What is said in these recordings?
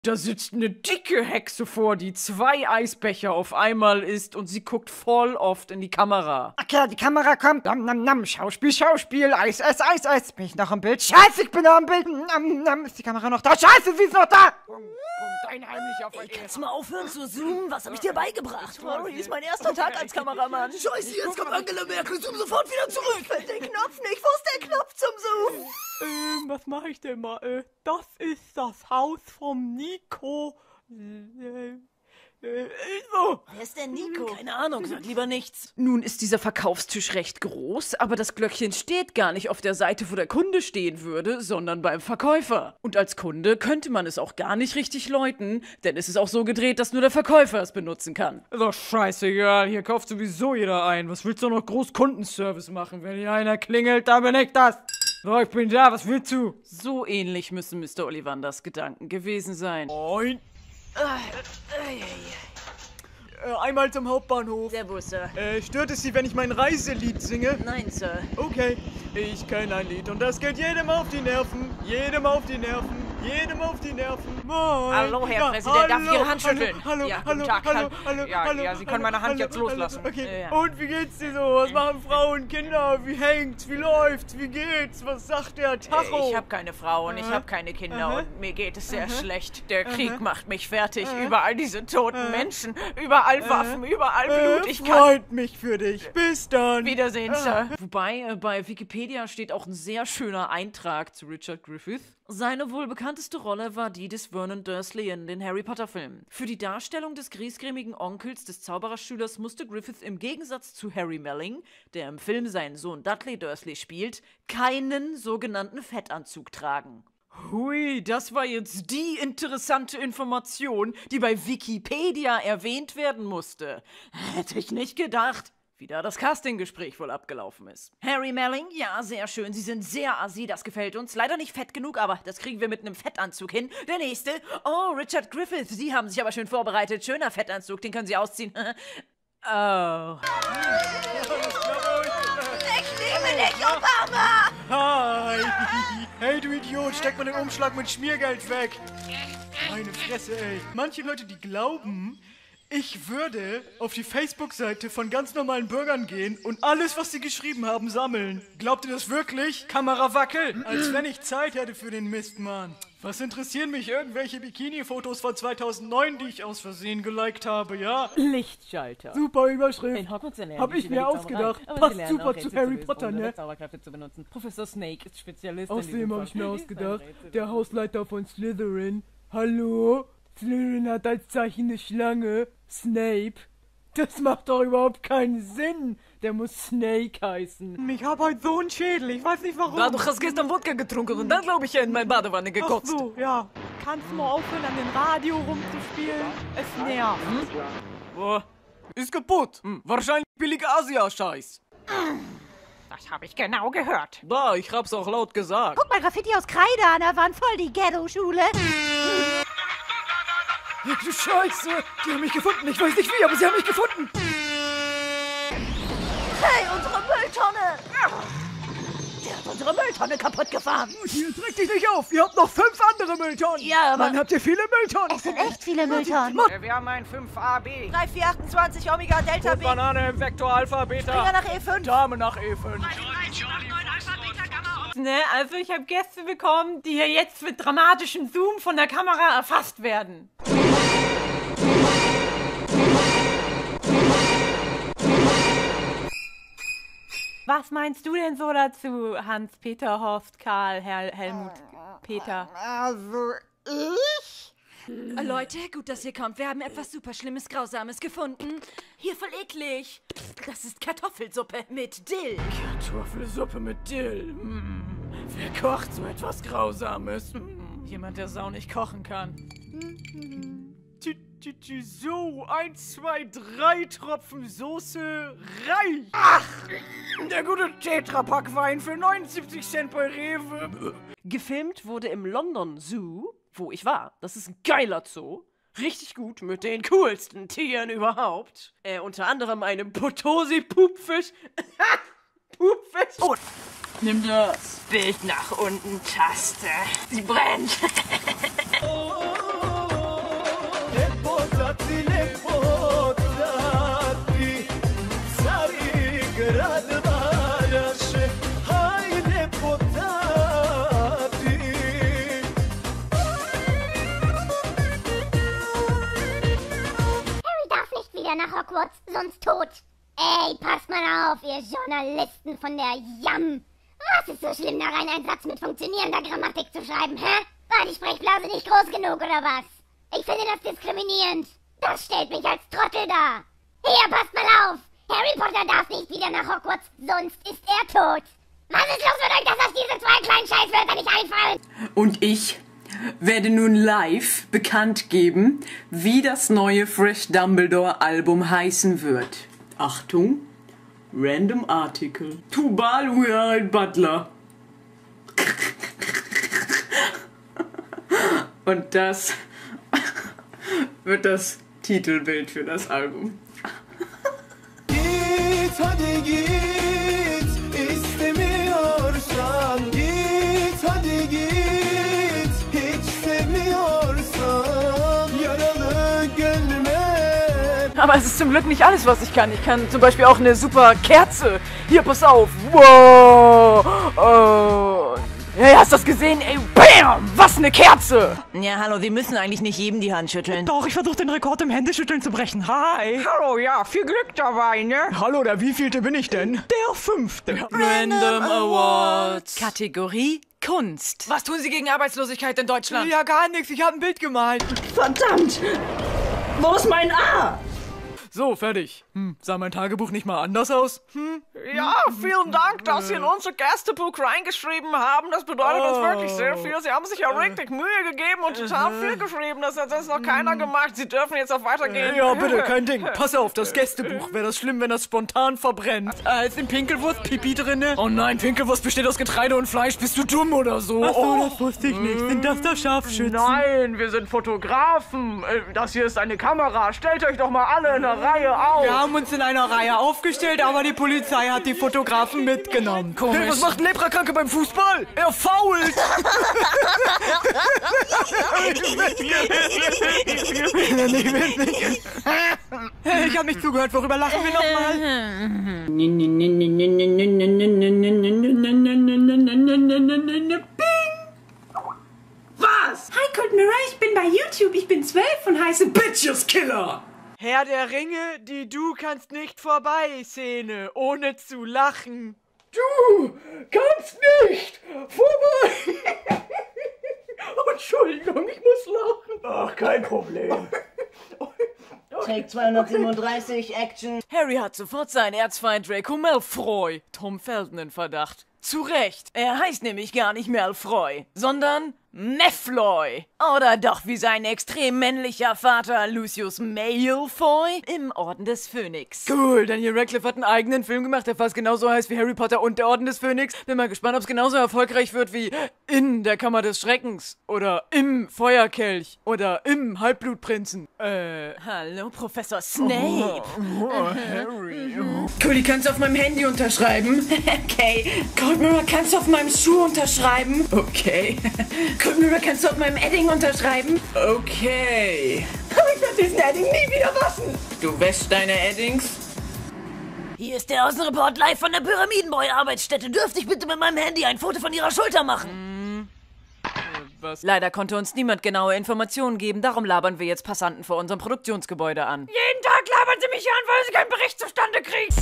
Da sitzt eine dicke Hexe vor, die 2 Eisbecher auf einmal isst und sie guckt voll oft in die Kamera. Okay, die Kamera kommt. Nam, nam, nam. Schauspiel, Schauspiel. Eis, Eis, Eis, Eis. Bin ich noch im Bild? Scheiße, ich bin noch im Bild. Nam, nam. Ist die Kamera noch da? Scheiße, sie ist noch da. Dein heimlich auf Kannst du mal aufhören zu zoomen? Was habe ich dir beigebracht? Rory ist mein erster Tag als Kameramann. Scheiße, jetzt kommt Angela Merkel. Zoom sofort wieder zurück. Ich finde den Knopf nicht. Wo ist der Knopf zum Zoomen? Was mache ich denn mal? Das ist das Haus vom Nico. Wer ist denn Nico? Keine Ahnung, sag lieber nichts. Nun ist dieser Verkaufstisch recht groß, aber das Glöckchen steht gar nicht auf der Seite, wo der Kunde stehen würde, sondern beim Verkäufer. Und als Kunde könnte man es auch gar nicht richtig läuten, denn es ist auch so gedreht, dass nur der Verkäufer es benutzen kann. Ist doch scheißegal, hier kauft sowieso jeder ein. Was willst du noch groß Kundenservice machen? Wenn hier einer klingelt, dann bin ich das. So, ich bin da, was willst du? So ähnlich müssen Mr. Ollivanders Gedanken gewesen sein. Moin. Einmal zum Hauptbahnhof. Servus, Sir. Stört es Sie, wenn ich mein Reiselied singe? Nein, Sir. Okay, ich kenne ein Lied und das geht jedem auf die Nerven. Jedem auf die Nerven. Jedem auf die Nerven. Moin. Hallo, Herr Präsident, darf ich Ihre Hand schütteln? Hallo, Ja, hallo, guten Tag. hallo, hallo, Ja, hallo, ja, Sie können meine Hand hallo, jetzt loslassen. Okay, Ja. und wie geht's dir so? Was machen Frauen, Kinder? Wie hängt's? Wie läuft's? Wie geht's? Was sagt der Tacho? Ich habe keine Frau und ich habe keine Kinder und mir geht es sehr schlecht. Der Krieg macht mich fertig. Überall diese toten Menschen, überall Waffen, überall Blut. Ich kann... Freut mich für dich. Bis dann. Wiedersehen, Sir. Wobei, bei Wikipedia steht auch ein sehr schöner Eintrag zu Richard Griffith. Seine wohl bekannteste Rolle war die des Vernon Dursley in den Harry Potter-Filmen. Für die Darstellung des griesgrämigen Onkels des Zaubererschülers musste Griffith im Gegensatz zu Harry Melling, der im Film seinen Sohn Dudley Dursley spielt, keinen sogenannten Fettanzug tragen. Hui, das war jetzt die interessante Information, die bei Wikipedia erwähnt werden musste. Hätte ich nicht gedacht. Wie da das Castinggespräch wohl abgelaufen ist. Harry Melling, ja, sehr schön. Sie sind sehr assi, das gefällt uns. Leider nicht fett genug, aber das kriegen wir mit einem Fettanzug hin. Der nächste. Oh, Richard Griffith, Sie haben sich aber schön vorbereitet. Schöner Fettanzug, den können Sie ausziehen. Oh. Ich liebe dich, Obama! Hi. Hey, du Idiot, steck mal den Umschlag mit Schmiergeld weg. Meine Fresse, ey. Manche Leute, die glauben, ich würde auf die Facebook-Seite von ganz normalen Bürgern gehen und alles, was sie geschrieben haben, sammeln. Glaubt ihr das wirklich? Kamera wackelt. Als wenn ich Zeit hätte für den Mist, Mann. Was interessieren mich irgendwelche Bikini-Fotos von 2009, die ich aus Versehen geliked habe, ja? Lichtschalter. Super Überschrift. In Hogwarts lernen Hab ich Sie mir die ausgedacht. Zauberei, aber Passt Sie lernen super auch zu Rätsel Harry lösen, Potter, ohne ne? Zauberkräfte zu benutzen. Professor Snake ist Spezialist Außerdem in habe ich mir diesem ausgedacht, Fall. der Hausleiter von Slytherin. Hallo? Slytherin hat als Zeichen eine Schlange. Snape. Das macht doch überhaupt keinen Sinn. Der muss Snake heißen. Ich hab heute so einen Schädel, ich weiß nicht warum. Da, du hast gestern Wodka getrunken und dann, glaube ich, in meine Badewanne gekotzt. Ach so, ja. Kannst du mal aufhören, an den Radio rumzuspielen? Es nervt. Boah, ist kaputt. Wahrscheinlich billiger Asia-Scheiß. Das habe ich genau gehört. Da, ich hab's auch laut gesagt. Guck mal, Graffiti aus Kreide an der Wand, voll die Ghetto-Schule. Ach du Scheiße, die haben mich gefunden. Ich weiß nicht wie, aber sie haben mich gefunden. Hey, unsere Mülltonne! Der hat unsere Mülltonne kaputt gefahren. Jetzt reg dich nicht auf. Ihr habt noch 5 andere Mülltonnen. Ja, aber... Mann, habt ihr viele Mülltonnen? Es sind echt viele Mülltonnen. Wir haben ein 5AB. 3428 Omega Delta B. Banane im Vektor Alpha Beta. Springer nach E5. Dame nach E5. Ne, also ich habe Gäste bekommen, die hier jetzt mit dramatischem Zoom von der Kamera erfasst werden. Was meinst du denn so dazu, Hans-Peter, Horst, Karl, Helmut, Peter? Also, ich? Leute, gut, dass ihr kommt. Wir haben etwas super Schlimmes, Grausames gefunden. Hier, voll eklig. Das ist Kartoffelsuppe mit Dill. Kartoffelsuppe mit Dill. Wer kocht so etwas Grausames? Jemand, der sau nicht kochen kann. So, 1, 2, 3 Tropfen Soße reicht. Ach, der gute Tetrapack-Wein für 79 Cent bei Rewe. Gefilmt wurde im London Zoo, wo ich war. Das ist ein geiler Zoo. Richtig gut, mit den coolsten Tieren überhaupt. Unter anderem einem Potosi-Pupfisch. Pupfisch. Oh, nimm das. Bild nach unten, Taste. Sie brennt. wieder nach Hogwarts, sonst tot. Ey, passt mal auf, ihr Journalisten von der Yam. Was ist so schlimm daran, einen Satz mit funktionierender Grammatik zu schreiben, hä? War die Sprechblase nicht groß genug, oder was? Ich finde das diskriminierend. Das stellt mich als Trottel dar. Hier, passt mal auf. Harry Potter darf nicht wieder nach Hogwarts, sonst ist er tot. Was ist los mit euch, dass euch diese 2 kleinen Scheißwörter nicht einfallen? Und ich werde nun live bekannt geben, wie das neue Fresh Dumbledore Album heißen wird. Achtung, Random Article. Tubal we are a Butler. Und das wird das Titelbild für das Album. Git, hadi git, istemiyorsan. Git, hadi git, hiç sevmiyorsan. Yaralı gönlüme. Aber es ist zum Glück nicht alles, was ich kann. Ich kann zum Beispiel auch eine super Kerze. Hier, pass auf. Wow. Oh. Hey, hast du das gesehen? Ey, bam! Was eine Kerze! Ja, hallo, Sie müssen eigentlich nicht jedem die Hand schütteln. Doch, ich versuche den Rekord im Händeschütteln zu brechen. Hi. Hallo, ja, viel Glück dabei, ne? Hallo, der wievielte bin ich denn? Der 5. Random Awards. Kategorie Kunst. Was tun Sie gegen Arbeitslosigkeit in Deutschland? Ja, gar nichts. Ich habe ein Bild gemalt. Verdammt! Wo ist mein A? So, fertig. Sah mein Tagebuch nicht mal anders aus? Ja, vielen Dank, dass Sie in unser Gästebuch reingeschrieben haben. Das bedeutet uns wirklich sehr viel. Sie haben sich ja richtig Mühe gegeben und total viel geschrieben. Das hat sonst noch keiner gemacht. Sie dürfen jetzt auch weitergehen. Ja, bitte, kein Ding. Pass auf, das Gästebuch. Wäre das schlimm, wenn das spontan verbrennt? Ist in Pinkelwurst Pipi drinne? Oh nein, Pinkelwurst besteht aus Getreide und Fleisch. Bist du dumm oder so? Ach so, das wusste ich nicht. Sind das da Scharfschützen? Nein, wir sind Fotografen. Das hier ist eine Kamera. Stellt euch doch mal alle in eine Reihe auf. Wir haben uns in einer Reihe aufgestellt, aber die Polizei hat die Fotografen mitgenommen. Komisch. Hey, was macht ein Leprakranke beim Fußball? Er fault! Hey, ich hab nicht zugehört. Worüber lachen wir nochmal? Was? Hi, Cold Mirror, ich bin bei YouTube. Ich bin 12 und heiße Bitches Killer. Herr der Ringe, die Du kannst nicht vorbei, Szene, ohne zu lachen. Du kannst nicht vorbei. Entschuldigung, ich muss lachen. Ach, kein Problem. Take 237, Action. Harry hat sofort seinen Erzfeind Draco Malfoy, Tom Felton, in Verdacht. Zu Recht. Er heißt nämlich gar nicht Malfoy, sondern Malfoy. Oder doch wie sein extrem männlicher Vater Lucius Malfoy im Orden des Phönix. Cool, Daniel Radcliffe hat einen eigenen Film gemacht, der fast genauso heißt wie Harry Potter und der Orden des Phönix. Bin mal gespannt, ob es genauso erfolgreich wird wie In der Kammer des Schreckens oder Im Feuerkelch oder Im Halbblutprinzen. Hallo, Professor Snape. Harry. Cody, kannst du auf meinem Handy unterschreiben? Okay. Cold Mirror, kannst du auf meinem Schuh unterschreiben? Okay. Cold Mirror, kannst du auf meinem Edding unterschreiben? Okay. Aber ich werde diesen Edding nie wieder waschen. Du wäschst deine Eddings? Hier ist der Außenreport live von der Pyramidenboy-Arbeitsstätte. Dürfte ich bitte mit meinem Handy ein Foto von Ihrer Schulter machen? Was? Leider konnte uns niemand genaue Informationen geben, darum labern wir jetzt Passanten vor unserem Produktionsgebäude an. Jeden Tag labern Sie mich an, weil Sie keinen Bericht zustande kriegen.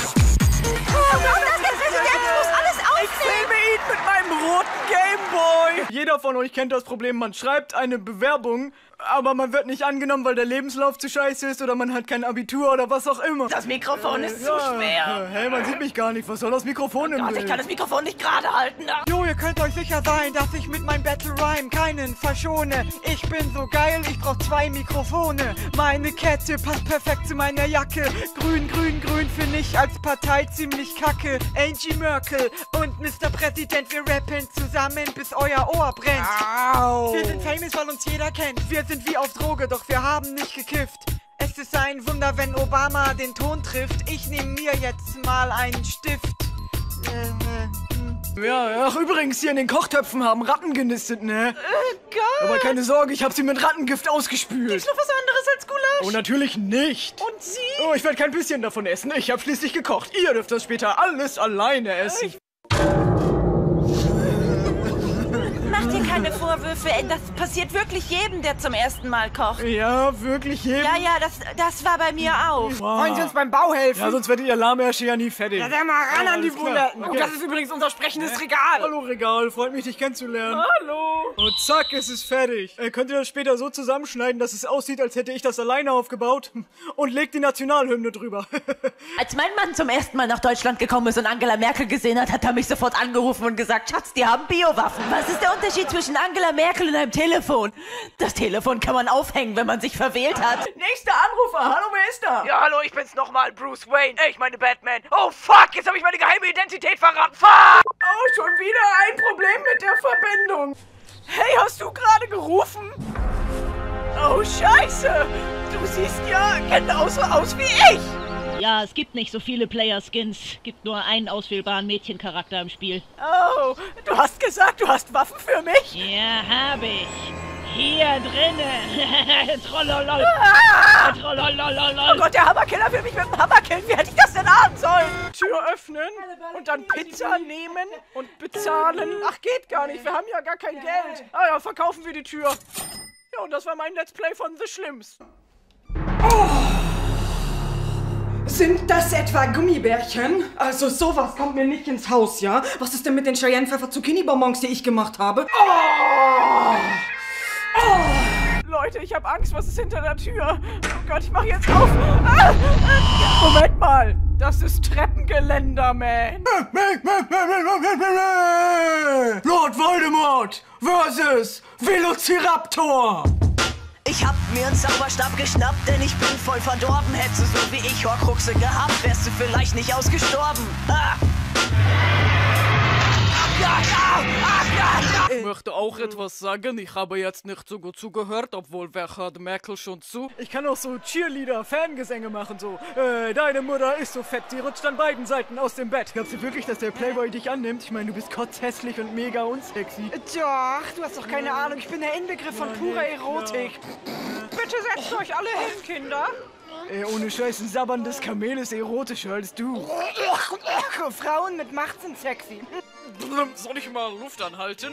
Ich filme ihn mit meinem roten Gameboy. Jeder von euch kennt das Problem, man schreibt eine Bewerbung, aber man wird nicht angenommen, weil der Lebenslauf zu scheiße ist oder man hat kein Abitur oder was auch immer. Das Mikrofon ist zu schwer. Hey, man sieht mich gar nicht. Was soll das Mikrofon im Gott, ich kann das Mikrofon nicht gerade halten. Jo, ihr könnt euch sicher sein, dass ich mit meinem Battle Rhyme keinen verschone. Ich bin so geil, ich brauch 2 Mikrofone. Meine Kette passt perfekt zu meiner Jacke. Grün, grün, grün finde ich als Partei ziemlich kacke. Angie Merkel und Mr. Präsident, wir rappen zusammen, bis euer Ohr brennt. Au. Wir sind famous, weil uns jeder kennt. Wir sind wie auf Droge, doch wir haben nicht gekifft. Es ist ein Wunder, wenn Obama den Ton trifft. Ich nehme mir jetzt mal einen Stift. Ja, ach übrigens, hier in den Kochtöpfen haben Ratten genistet, ne? Gott. Aber keine Sorge, ich habe sie mit Rattengift ausgespült. Gibt's noch was anderes als Gulasch? Oh, natürlich nicht. Und Sie? Oh, ich werde kein bisschen davon essen. Ich habe schließlich gekocht. Ihr dürft das später alles alleine essen. Mach dir keine Vorwürfe. Vorwürfe. Das passiert wirklich jedem, der zum ersten Mal kocht. Ja, wirklich jedem? Ja, das war bei mir auch. Wollen Sie uns beim Bau helfen? Ja, sonst wird Ihr Lahmherrscher ja nie fertig. Ja, dann mal ran an die alles klar. Buletten. Okay. Oh, das ist übrigens unser sprechendes Regal. Hallo Regal, freut mich, dich kennenzulernen. Hallo. Und zack, es ist fertig. Könnt ihr das später so zusammenschneiden, dass es aussieht, als hätte ich das alleine aufgebaut? Und legt die Nationalhymne drüber. Als mein Mann zum ersten Mal nach Deutschland gekommen ist und Angela Merkel gesehen hat, hat er mich sofort angerufen und gesagt, Schatz, die haben Biowaffen. Was ist der Unterschied zwischen Angela Merkel und einem Telefon? Das Telefon kann man aufhängen, wenn man sich verwählt hat. Nächster Anrufer. Hallo, wer ist da? Ja, hallo, ich bin's nochmal, Bruce Wayne. Ich meine Batman. Oh, fuck, jetzt habe ich meine geheime Identität verraten. Fuck! Oh, schon wieder ein Problem mit der Verbindung. Hey, hast du gerade gerufen? Oh, scheiße. Du siehst ja genauso aus wie ich. Ja, es gibt nicht so viele Player-Skins. Gibt nur einen auswählbaren Mädchencharakter im Spiel. Oh, du hast gesagt, du hast Waffen für mich? Ja, habe ich. Hier drinnen. Trollolol. Trollololol. Oh Gott, der Hammerkiller will mich mit dem Hammer killen. Wie hätte ich das denn ahnen sollen? Tür öffnen und dann Pizza nehmen und bezahlen. Ach, geht gar nicht. Wir haben ja gar kein Geld. Ah ja, verkaufen wir die Tür. Ja, und das war mein Let's Play von The Schlimms. Oh. Sind das etwa Gummibärchen? Also sowas kommt mir nicht ins Haus, ja? Was ist denn mit den Cheyenne-Pfeffer-Zucchini-Bonbons, die ich gemacht habe? Oh! Oh! Leute, ich habe Angst, was ist hinter der Tür? Oh Gott, ich mache jetzt auf. Ah! Moment mal, das ist Treppengeländer, man. Lord Voldemort versus Velociraptor. Ich hab mir einen Zauberstab geschnappt, denn ich bin voll verdorben. Hättest du so wie ich Horcruxe gehabt, wärst du vielleicht nicht ausgestorben. Ah. Ich möchte auch etwas sagen. Ich habe jetzt nicht so gut zugehört, obwohl wer hört Merkel schon zu? Ich kann auch so Cheerleader-Fangesänge machen, so. Deine Mutter ist so fett, sie rutscht an beiden Seiten aus dem Bett. Glaubst du wirklich, dass der Playboy dich annimmt? Ich meine, du bist kotzhässlich und mega unsexy. Doch, du hast doch keine Ahnung. Ich bin der Inbegriff von purer Erotik. Bitte setzt euch alle hin, Kinder. Ohne Scheiß, ein sabberndes Kamel ist erotischer als du. Frauen mit Macht sind sexy. Soll ich mal Luft anhalten?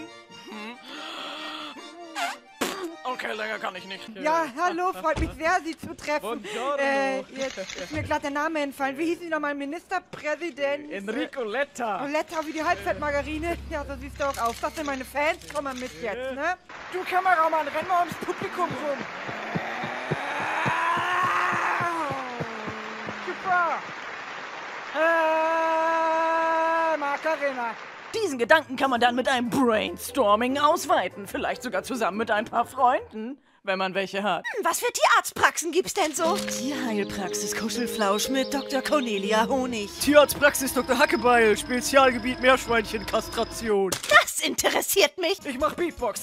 Okay, länger kann ich nicht. Ja, hallo, freut mich sehr, Sie zu treffen. Jetzt ist mir gerade der Name entfallen. Wie hieß Sie nochmal? Ministerpräsident? Enrico Letta. Letta wie die Halbfettmargarine? Ja, so siehst du auch aus. Das sind meine Fans. Komm mal mit jetzt, ne? Du Kameramann, renn mal ums Publikum rum. Super. Macarena. Diesen Gedanken kann man dann mit einem Brainstorming ausweiten. Vielleicht sogar zusammen mit ein paar Freunden, wenn man welche hat. Was für Tierarztpraxen gibt's denn so? Tierheilpraxis Kuschelflausch mit Dr. Cornelia Honig. Tierarztpraxis Dr. Hackebeil, Spezialgebiet Meerschweinchenkastration. Das interessiert mich. Ich mach Beatbox.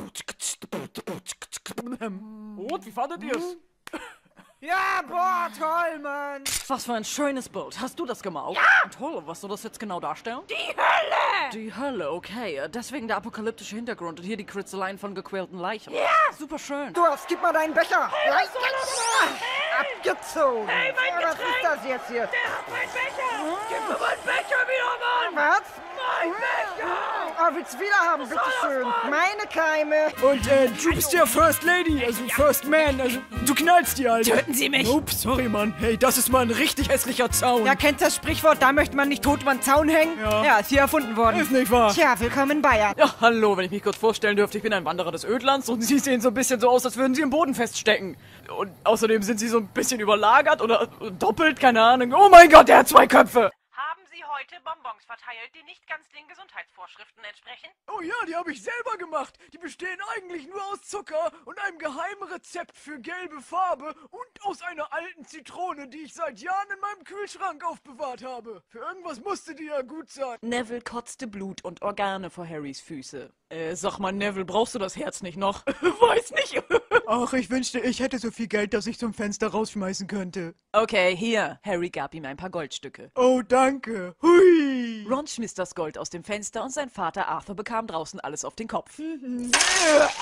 Und, wie fandet ihr's? Ja, boah, toll, Mann. Was für ein schönes Bild. Hast du das gemalt? Ja! Toll, was soll das jetzt genau darstellen? Die Hölle! Die Hölle, okay. Deswegen der apokalyptische Hintergrund und hier die Kritzeleien von gequälten Leichen. Ja! Super schön. Durst, gib mal deinen Becher. Hey, Abgezogen. Hey, mein Was ist das jetzt hier? Der hat meinen Becher! Gib mir meinen Becher wieder, Mann! Was? Mein Becher! Oh, willst du wieder haben? Bitteschön. Meine Keime. Und du bist ja First Lady, also First Man, also du knallst die Alte. Töten Sie mich! Ups, sorry, Mann. Hey, das ist mal ein richtig hässlicher Zaun. Ja, kennt das Sprichwort, da möchte man nicht tot über den Zaun hängen? Ja, ist hier erfunden worden. Ist nicht wahr. Tja, willkommen in Bayern. Ja, hallo, wenn ich mich kurz vorstellen dürfte, ich bin ein Wanderer des Ödlands und Sie sehen so ein bisschen so aus, als würden Sie im Boden feststecken. Und außerdem sind Sie so ein bisschen überlagert oder doppelt, keine Ahnung. Oh mein Gott, der hat 2 Köpfe! Haben Sie heute Bonbons verteilt, die nicht ganz den Gesundheitsvorschriften entsprechen? Oh ja, die habe ich selber gemacht. Die bestehen eigentlich nur aus Zucker und einem geheimen Rezept für gelbe Farbe und aus einer alten Zitrone, die ich seit Jahren in meinem Kühlschrank aufbewahrt habe. Für irgendwas musste die ja gut sein. Neville kotzte Blut und Organe vor Harrys Füße. Sag mal, Neville, brauchst du das Herz nicht noch? Weiß nicht. Ach, ich wünschte, ich hätte so viel Geld, dass ich zum Fenster rausschmeißen könnte. Okay, hier. Harry gab ihm ein paar Goldstücke. Oh, danke. Hui. Ron schmiss das Gold aus dem Fenster und sein Vater Arthur bekam draußen alles auf den Kopf.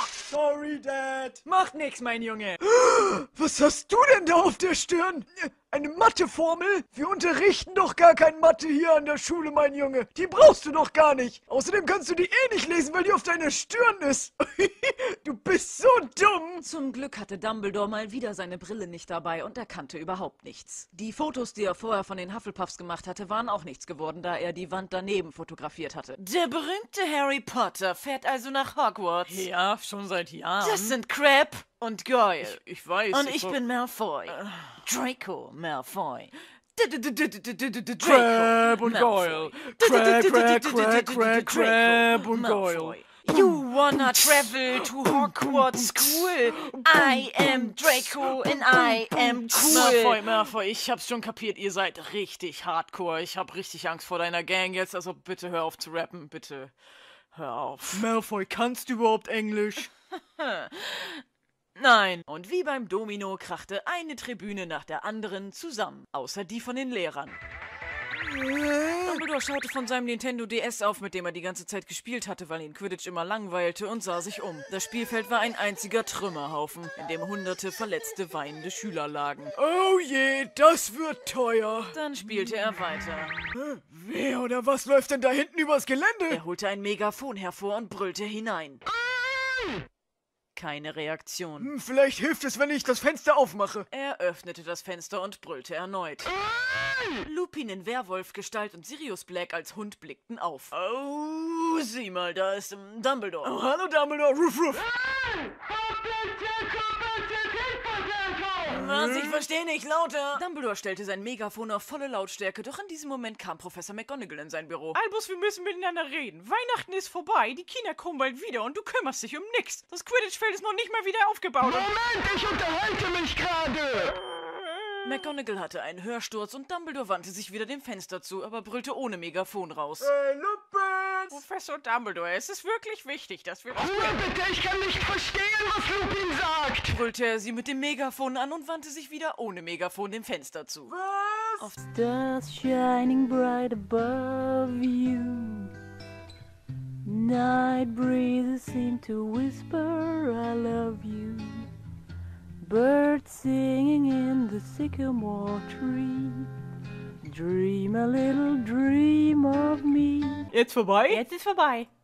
Sorry, Dad. Macht nix, mein Junge. Was hast du denn da auf der Stirn? Eine Matheformel? Wir unterrichten doch gar kein Mathe hier an der Schule, mein Junge. Die brauchst du doch gar nicht. Außerdem kannst du die eh nicht lesen, weil die auf deiner Stirn ist. Du bist so dumm. Zum Glück hatte Dumbledore mal wieder seine Brille nicht dabei und erkannte überhaupt nichts. Die Fotos, die er vorher von den Hufflepuffs gemacht hatte, waren auch nichts geworden, da er die Wand daneben fotografiert hatte. Der berühmte Harry Potter fährt also nach Hogwarts. Ja, schon seit Jahren. Das sind Crabbe und Goyle. Ich weiß. Und ich bin Malfoy. Draco Malfoy. Crabbe und Goyle. Crabbe und Goyle. You wanna travel to Hogwarts School? I am Draco and I am cool. Malfoy, ich hab's schon kapiert, ihr seid richtig hardcore. Ich hab richtig Angst vor deiner Gang jetzt, also bitte hör auf zu rappen, bitte hör auf. Malfoy, kannst du überhaupt Englisch? Nein. Und wie beim Domino krachte eine Tribüne nach der anderen zusammen, außer die von den Lehrern. Dumbledore schaute von seinem Nintendo DS auf, mit dem er die ganze Zeit gespielt hatte, weil ihn Quidditch immer langweilte, und sah sich um. Das Spielfeld war ein einziger Trümmerhaufen, in dem hunderte verletzte, weinende Schüler lagen. Oh je, das wird teuer. Dann spielte er weiter. Wer oder was läuft denn da hinten übers Gelände? Er holte ein Megafon hervor und brüllte hinein. Keine Reaktion. Vielleicht hilft es, wenn ich das Fenster aufmache. Er öffnete das Fenster und brüllte erneut. Lupin in Werwolfgestalt und Sirius Black als Hund blickten auf. Oh, sieh mal, da ist Dumbledore. Oh, hallo Dumbledore, ruff, ruff. Was? Ich verstehe nicht, lauter. Dumbledore stellte sein Megafon auf volle Lautstärke, doch in diesem Moment kam Professor McGonagall in sein Büro. Albus, wir müssen miteinander reden. Weihnachten ist vorbei, die Kinder kommen bald wieder und du kümmerst dich um nichts. Das Quidditch-Feld ist noch nicht mal wieder aufgebaut. Moment, ich unterhalte mich gerade. McGonagall hatte einen Hörsturz und Dumbledore wandte sich wieder dem Fenster zu, aber brüllte ohne Megafon raus. Hey, Lupin! Professor Dumbledore, es ist wirklich wichtig, dass wir das... Bitte, ich kann nicht verstehen, was Lupin sagt. Brüllte er sie mit dem Megafon an und wandte sich wieder ohne Megafon dem Fenster zu. Was? Stars shining bright above you. Night breezes seem to whisper, I love you. Birds singing in the sycamore tree. Dream a little dream of me. Jetzt vorbei? Jetzt ist vorbei.